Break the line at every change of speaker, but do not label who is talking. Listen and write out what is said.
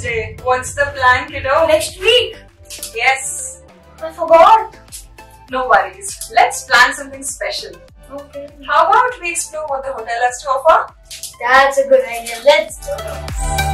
Day. What's the plan, kiddo?
Next week.
Yes.
I forgot.
No worries. Let's plan something special.
Okay.
How about we explore what the hotel has to offer?
That's a good idea. Let's do it.